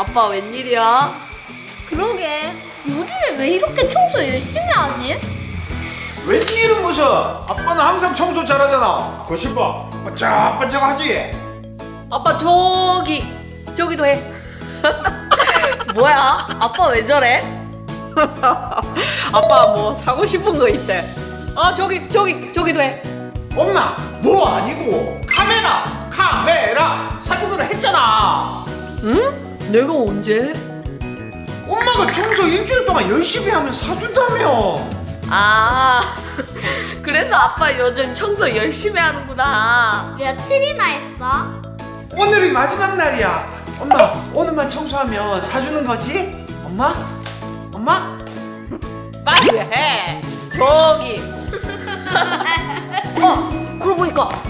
아빠 웬일이야? 그러게 요즘에 왜 이렇게 청소 열심히 하지? 웬일은 무슨? 아빠는 항상 청소 잘하잖아. 거실 봐, 반짝반짝하지? 아빠 저기도 해. 뭐야? 아빠 왜 저래? 아빠 뭐 사고 싶은 거 있대. 아 저기도 해. 엄마, 뭐 아니고 카메라 사주기로 했잖아. 응? 내가 언제? 엄마가 청소 일주일 동안 열심히 하면 사준다며. 아 그래서 아빠 요즘 청소 열심히 하는구나. 며칠이나 했어? 오늘이 마지막 날이야. 엄마, 오늘만 청소하면 사주는 거지? 엄마? 빨리 해. 저기. 그러고 보니까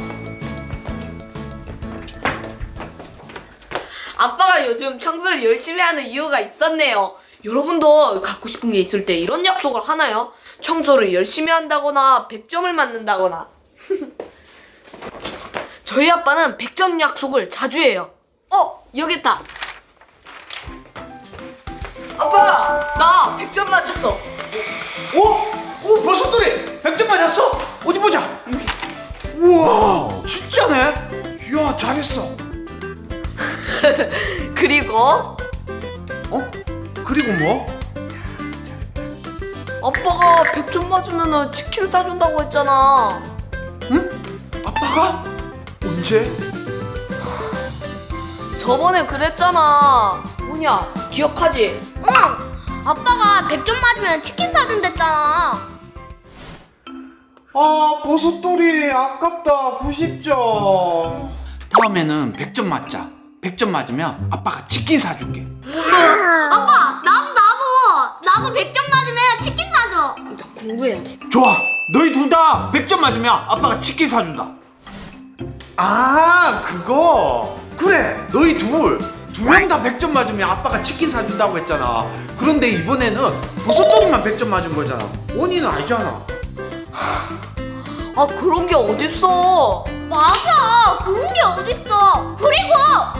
아빠가 요즘 청소를 열심히 하는 이유가 있었네요. 여러분도 갖고 싶은 게 있을 때 이런 약속을 하나요? 청소를 열심히 한다거나 100점을 맞는다거나. 저희 아빠는 100점 약속을 자주 해요. 여기 있다. 아빠, 나 100점 맞았어. 오, 버섯돌이 100점 맞았어? 어디 보자. 우와, 진짜네. 이야, 잘했어. 그리고 그리고 뭐? 아빠가 100점 맞으면 치킨 싸준다고 했잖아. 응? 아빠가? 언제? 저번에 그랬잖아. 뭐냐, 기억하지? 응! 아빠가 100점 맞으면 치킨 사준댔잖아. 아, 버섯돌이 아깝다. 90점. 다음에는 100점 맞자. 100점 맞으면 아빠가 치킨 사줄게. 아빠 나도 100점 맞으면 치킨 사줘. 나 공부해야 돼. 좋아, 너희 둘 다 100점 맞으면 아빠가 치킨 사준다. 아, 그거. 그래, 너희 두 명 다 100점 맞으면 아빠가 치킨 사준다고 했잖아. 그런데 이번에는 버섯돌이만 100점 맞은 거잖아. 원인은 아니잖아. 아, 그런 게 어딨어. 맞아, 그런 게 어딨어. 그리고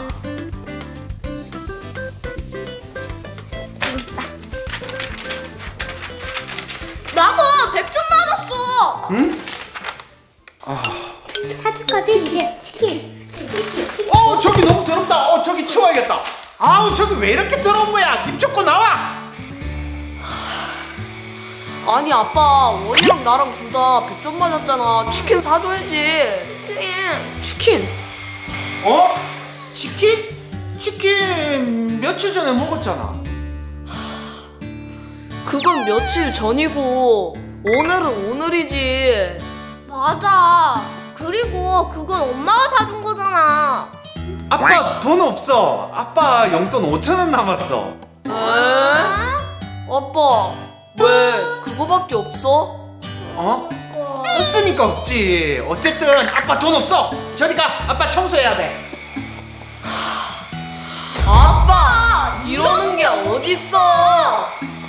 나도 100점 맞았어. 응? 사줄까지? 치킨. 저기 너무 더럽다. 저기 치워야겠다. 아우, 저기 왜 이렇게 더러운 거야? 김 쫓고 나와. 아니, 아빠, 원이랑 나랑 둘 다 100점 맞았잖아. 치킨 사줘야지. 치킨. 치킨? 치킨 며칠 전에 먹었잖아. 그건 며칠 전이고 오늘은 오늘이지. 맞아. 그리고 그건 엄마가 사준 거잖아. 아빠 돈 없어. 아빠 용돈 5,000원 남았어. 아빠, 왜 그거밖에 없어? 썼으니까 없지. 어쨌든 아빠 돈 없어. 저리 가. 아빠 청소해야 돼. 아빠, 이러는 게 어딨어?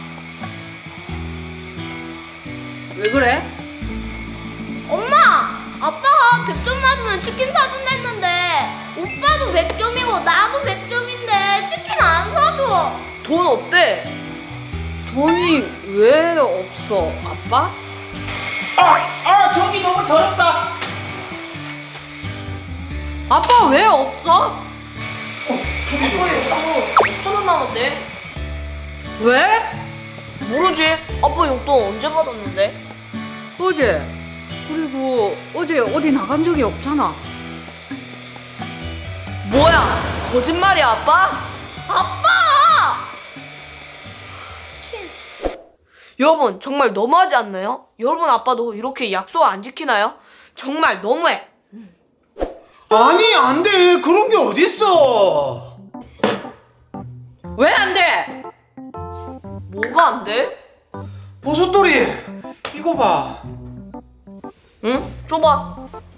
왜 그래? 엄마! 아빠가 100점 맞으면 치킨 사준댔는데 오빠도 100점이고 나도 100점인데 치킨 안 사줘. 돈 없대. 돈이 왜 없어, 아빠? 저기 너무 더럽다. 아빠 왜 없어? 저기 아빠 용돈 5,000원 남았대. 왜? 모르지. 아빠 용돈 언제 받았는데? 어제. 그리고 어제 어디 나간 적이 없잖아. 뭐야? 거짓말이야, 아빠? 아빠! 여러분, 정말 너무하지 않나요? 여러분 아빠도 이렇게 약속 안 지키나요? 정말 너무해. 아니, 안 돼. 그런 게 어딨어. 왜 안 돼? 뭐가 안 돼? 버섯돌이, 이거 봐. 응? 줘봐.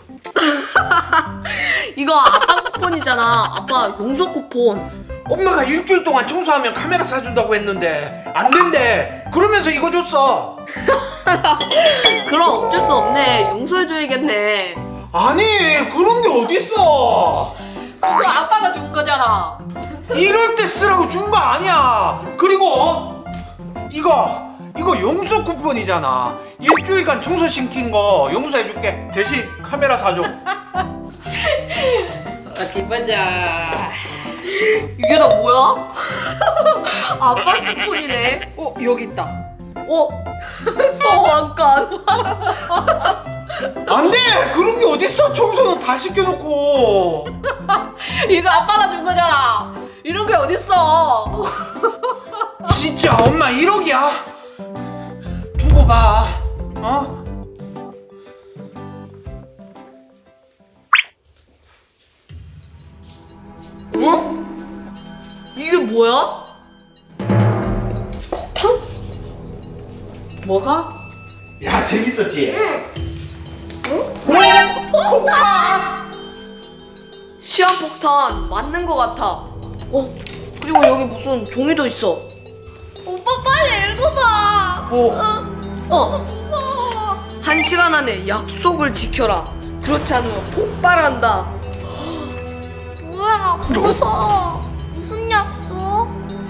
이거 아빠 쿠폰이잖아. 아빠 용서 쿠폰. 엄마가 일주일 동안 청소하면 카메라 사준다고 했는데 안 된대. 그러면서 이거 줬어. 그럼 어쩔 수 없네. 용서해줘야겠네. 아니, 그런 게 어딨어. 그거 아빠가 준 거잖아. 이럴 때 쓰라고 준 거 아니야. 그리고 이거 용서 쿠폰이잖아. 일주일간 청소시킨 거 용서해줄게. 대신 카메라 사줘. 어디 보자. 이게 다 뭐야? 아빠 쿠폰이네. 여기 있다. 소원권. 안 돼! 그런 게 어딨어? 청소는 다 시켜놓고. 이거 아빠가 준 거잖아. 이런 게 어딨어? 진짜 엄마 1억이야. 두고 봐. 어? 어? 이게 뭐야? 폭탄? 뭐가? 야, 재밌었지? 시한폭탄 맞는 거 같아. 그리고 여기 무슨 종이도 있어. 오빠 빨리 읽어봐. 무서워. 1시간 안에 약속을 지켜라. 그렇지 않으면 폭발한다. 뭐야, 무서워. 무슨 약속?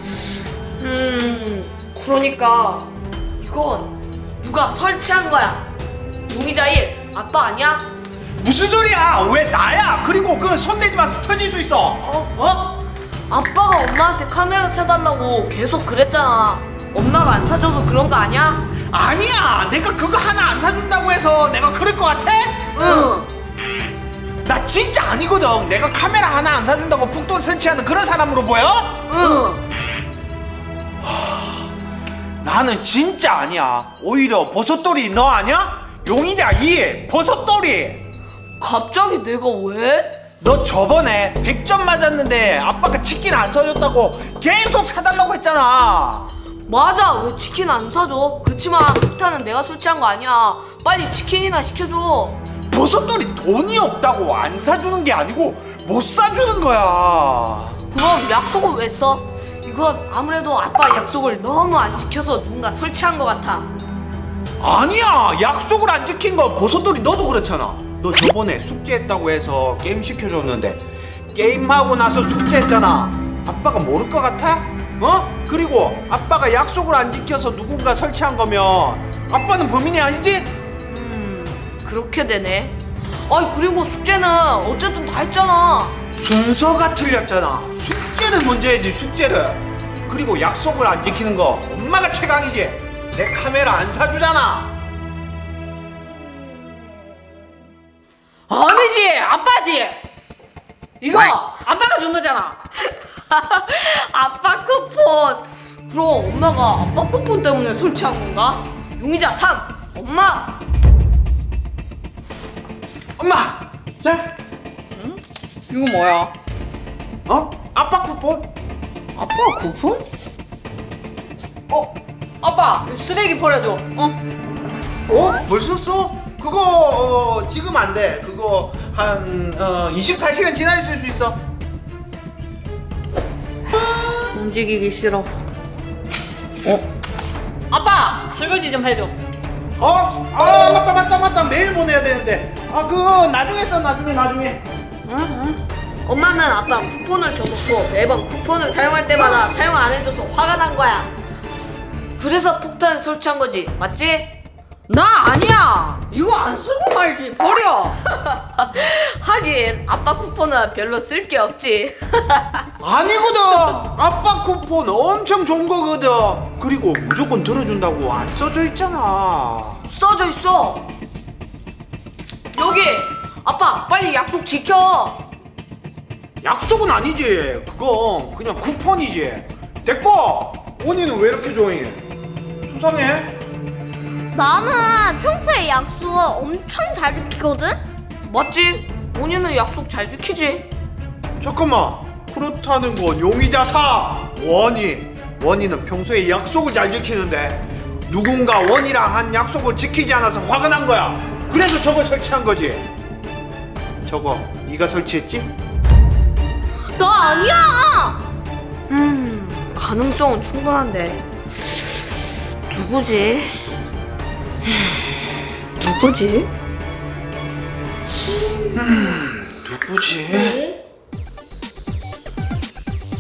그러니까 이건 누가 설치한 거야. 용의자 1 아빠 아니야? 무슨 소리야? 왜 나야? 그리고 그 손대지 마, 터질 수 있어. 아빠가 엄마한테 카메라 사달라고 계속 그랬잖아. 엄마가 안 사줘서 그런 거 아니야? 아니야, 내가 그거 하나 안 사준다고 해서 내가 그럴 것 같아? 응. 나 진짜 아니거든. 내가 카메라 하나 안 사준다고 폭돈 설치하는 그런 사람으로 보여? 응. 나는 진짜 아니야. 오히려 버섯돌이 너 아니야? 용의자 2 버섯돌이. 갑자기 내가 왜? 너 저번에 100점 맞았는데 아빠가 치킨 안 사줬다고 계속 사달라고 했잖아. 맞아. 왜 치킨 안 사줘? 그치만 폭탄은 내가 설치한 거 아니야. 빨리 치킨이나 시켜줘. 버섯돌이 돈이 없다고 안 사주는 게 아니고 못 사주는 거야. 그럼 약속을 왜 써? 이건 아무래도 아빠 약속을 너무 안 지켜서 누군가 설치한 것 같아. 아니야, 약속을 안 지킨 건 버섯돌이 너도 그렇잖아. 너 저번에 숙제했다고 해서 게임 시켜줬는데 게임하고 나서 숙제했잖아. 아빠가 모를 것 같아? 그리고 아빠가 약속을 안 지켜서 누군가 설치한 거면 아빠는 범인이 아니지? 그렇게 되네. 그리고 숙제는 어쨌든 다 했잖아. 순서가 틀렸잖아. 숙제를 먼저 해야지, 숙제를. 그리고 약속을 안 지키는 거 엄마가 최강이지. 내 카메라 안 사주잖아. 아니지, 아빠지. 이거 아빠가 준 거잖아. 아빠 쿠폰. 그럼 엄마가 아빠 쿠폰 때문에 설치한 건가? 용의자 3 엄마. 엄마! 자, 이거 뭐야? 아빠 쿠폰? 아빠 쿠폰? 아빠, 이거 쓰레기 버려줘. 벌써 써? 그거 지금 안 돼. 그거 한 24시간 지나야 쓸 수 있어. 움직이기 싫어. 아빠, 설거지 좀 해줘. 맞다. 메일 보내야 되는데. 그거 나중에 써, 나중에. 엄마는 아빠 쿠폰을 줘놓고 매번 쿠폰을 사용할 때마다 사용 안 해줘서 화가 난 거야. 그래서 폭탄 설치한 거지, 맞지? 나 아니야. 이거 안 쓰고 말지. 버려. 하긴 아빠 쿠폰은 별로 쓸 게 없지. 아니거든. 아빠 쿠폰 엄청 좋은 거거든. 그리고 무조건 들어준다고 안 써져 있잖아. 써져 있어. 여기. 아빠 빨리 약속 지켜. 약속은 아니지. 그건 그냥 쿠폰이지. 됐고. 원이는 왜 이렇게 조용해? 수상해? 나는 평소에 약속 엄청 잘 지키거든? 맞지? 본인은 약속 잘 지키지. 잠깐만. 그렇다는 건 용의자 4 원이는 평소에 약속을 잘 지키는데 누군가 원이랑 한 약속을 지키지 않아서 화가 난 거야. 그래서 저거 설치한 거지. 저거 네가 설치했지? 나 아니야! 가능성은 충분한데 누구지? 누구지?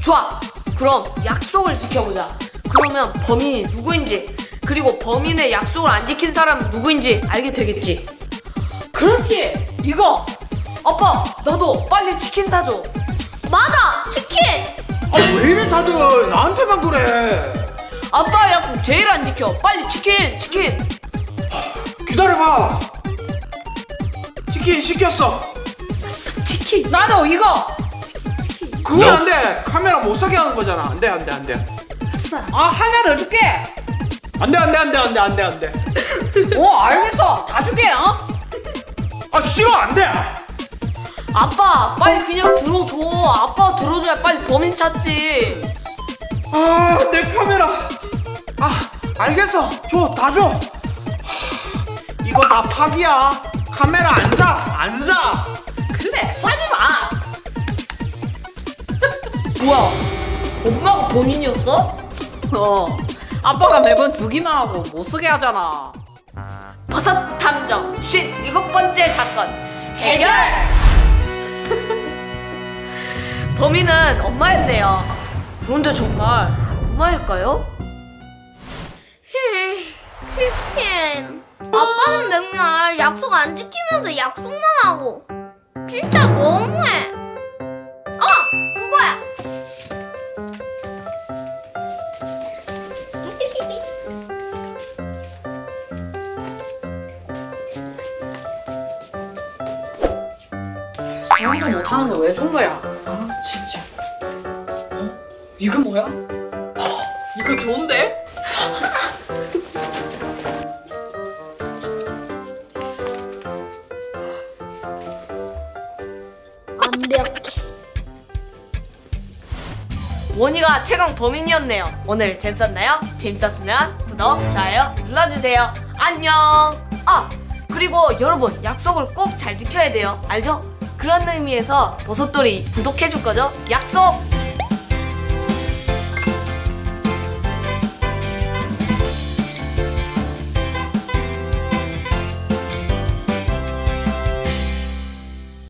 좋아. 그럼 약속을 지켜보자. 그러면 범인이 누구인지, 그리고 범인의 약속을 안 지킨 사람은 누구인지 알게 되겠지. 그렇지. 이거. 아빠, 나도 빨리 치킨 사줘. 맞아, 치킨. 아 왜 이래 다들 나한테만 그래. 아빠 약속 제일 안 지켜. 빨리 치킨. 기다려봐. 치킨 시켰어. 치킨. 나도 이거. 그건 안돼. 카메라 못 사게 하는 거잖아. 안돼. 아, 하나 더 줄게. 안돼. 알겠어. 다 줄게. 어? 아 싫어 안돼. 아빠, 빨리 그냥 들어줘. 아빠 들어줘야 빨리 범인 찾지. 아 내 카메라. 아 알겠어. 다 줘. 이거 다 파기야. 카메라 안 사. 그래, 사지 마. 뭐야? 엄마가 범인이었어? 아빠가 매번 두기만 하고 못 쓰게 하잖아. 버섯 탐정 57번째 사건 해결! 범인은 엄마였네요. 그런데 정말 엄마일까요? 치킨. 아빠는 맨날 약속 안 지키면서 약속만 하고. 진짜 너무해. 그거야. 생각도 못하는 거 왜 준 거야? 아, 진짜. 이거 뭐야? 이거 좋은데? 완벽해. 원희가 최강 범인이었네요. 오늘 재밌었나요? 재밌었으면 구독, 좋아요 눌러주세요. 안녕. 그리고 여러분, 약속을 꼭 잘 지켜야 돼요. 알죠? 그런 의미에서 버섯돌이 구독해줄 거죠? 약속!